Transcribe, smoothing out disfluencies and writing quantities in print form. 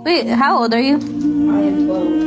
Wait, how old are you? I am 12.